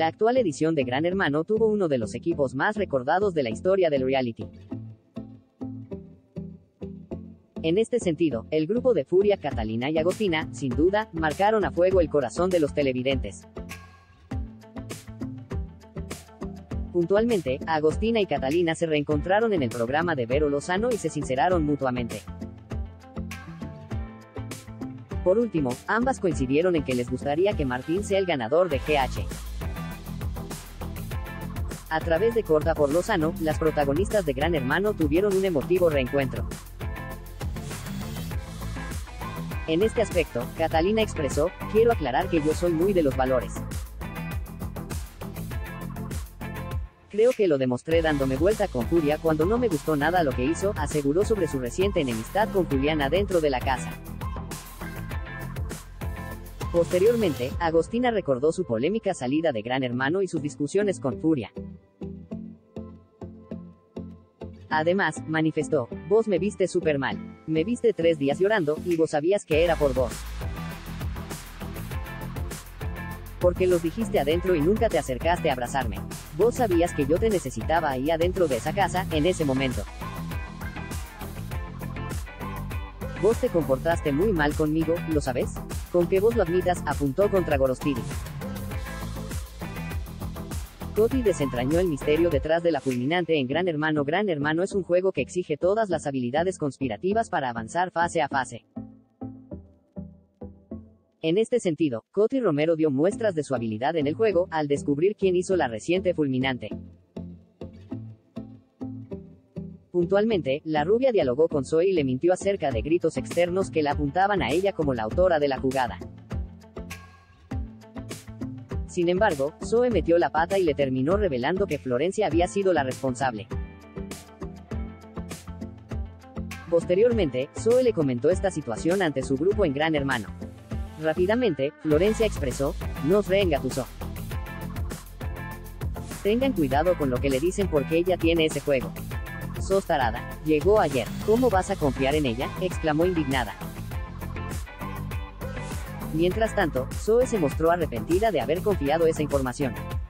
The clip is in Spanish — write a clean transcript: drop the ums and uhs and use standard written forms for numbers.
La actual edición de Gran Hermano tuvo uno de los equipos más recordados de la historia del reality. En este sentido, el grupo de Furia, Catalina y Agostina, sin duda, marcaron a fuego el corazón de los televidentes. Puntualmente, Agostina y Catalina se reencontraron en el programa de Vero Lozano y se sinceraron mutuamente. Por último, ambas coincidieron en que les gustaría que Martín sea el ganador de GH. A través de Corta por Lozano, las protagonistas de Gran Hermano tuvieron un emotivo reencuentro. En este aspecto, Catalina expresó: "Quiero aclarar que yo soy muy de los valores. Creo que lo demostré dándome vuelta con Furia cuando no me gustó nada lo que hizo", aseguró sobre su reciente enemistad con Juliana dentro de la casa. Posteriormente, Agostina recordó su polémica salida de Gran Hermano y sus discusiones con Furia. Además, manifestó: "Vos me viste súper mal. Me viste 3 días llorando, y vos sabías que era por vos. Porque los dijiste adentro y nunca te acercaste a abrazarme. Vos sabías que yo te necesitaba ahí adentro de esa casa, en ese momento. Vos te comportaste muy mal conmigo, ¿lo sabes? Con que vos lo admitas", apuntó contra Gorostiri. Coti desentrañó el misterio detrás de la fulminante en Gran Hermano. Gran Hermano es un juego que exige todas las habilidades conspirativas para avanzar fase a fase. En este sentido, Coti Romero dio muestras de su habilidad en el juego, al descubrir quién hizo la reciente fulminante. Puntualmente, la rubia dialogó con Zoe y le mintió acerca de gritos externos que la apuntaban a ella como la autora de la jugada. Sin embargo, Zoe metió la pata y le terminó revelando que Florencia había sido la responsable. Posteriormente, Zoe le comentó esta situación ante su grupo en Gran Hermano. Rápidamente, Florencia expresó: "Nos reengatusó. Tengan cuidado con lo que le dicen porque ella tiene ese juego. Sos tarada. Llegó ayer. ¿Cómo vas a confiar en ella?", exclamó indignada. Mientras tanto, Zoe se mostró arrepentida de haber confiado esa información.